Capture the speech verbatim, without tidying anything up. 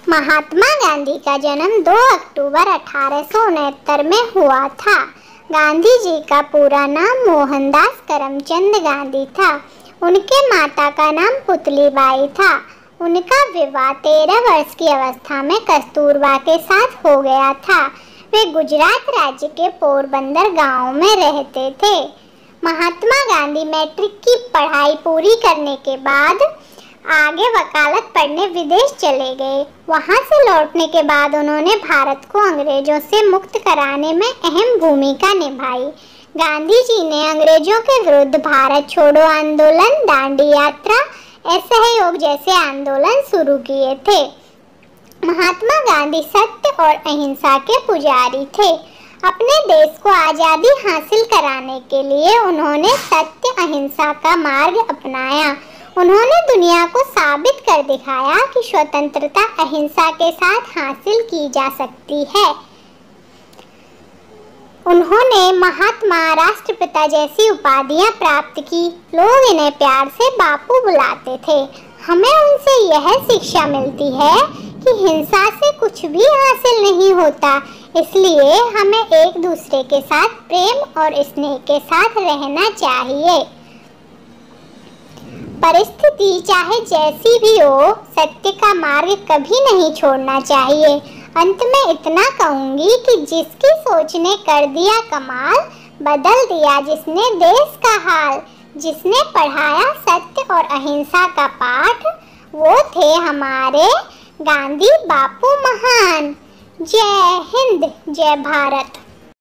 महात्मा गांधी का जन्म दो अक्टूबर अठारह सौ उनहत्तर में हुआ था। गांधी जी का पूरा नाम मोहनदास करमचंद गांधी था। उनके माता का नाम पुतलीबाई था। उनका विवाह तेरह वर्ष की अवस्था में कस्तूरबा के साथ हो गया था। वे गुजरात राज्य के पोरबंदर गांव में रहते थे। महात्मा गांधी मैट्रिक की पढ़ाई पूरी करने के बाद आगे वकालत पढ़ने विदेश चले गए। वहां से लौटने के बाद उन्होंने भारत को अंग्रेजों से मुक्त कराने में अहम भूमिका निभाई। गांधी जी ने अंग्रेजों के विरुद्ध भारत छोड़ो आंदोलन, दांडी यात्रा, असहयोग जैसे आंदोलन शुरू किए थे। महात्मा गांधी सत्य और अहिंसा के पुजारी थे। अपने देश को आज़ादी हासिल कराने के लिए उन्होंने सत्य अहिंसा का मार्ग अपनाया। उन्होंने दुनिया को साबित कर दिखाया कि स्वतंत्रता अहिंसा के साथ हासिल की जा सकती है। उन्होंने महात्मा, राष्ट्रपिता जैसी उपाधियां प्राप्त की। लोग इन्हें प्यार से बापू बुलाते थे। हमें उनसे यह शिक्षा मिलती है कि हिंसा से कुछ भी हासिल नहीं होता, इसलिए हमें एक दूसरे के साथ प्रेम और स्नेह के साथ रहना चाहिए। परिस्थिति चाहे जैसी भी हो, सत्य का मार्ग कभी नहीं छोड़ना चाहिए। अंत में इतना कहूंगी कि जिसकी सोच ने कर दिया कमाल, बदल दिया जिसने देश का हाल, जिसने पढ़ाया सत्य और अहिंसा का पाठ, वो थे हमारे गांधी बापू महान। जय हिंद, जय भारत।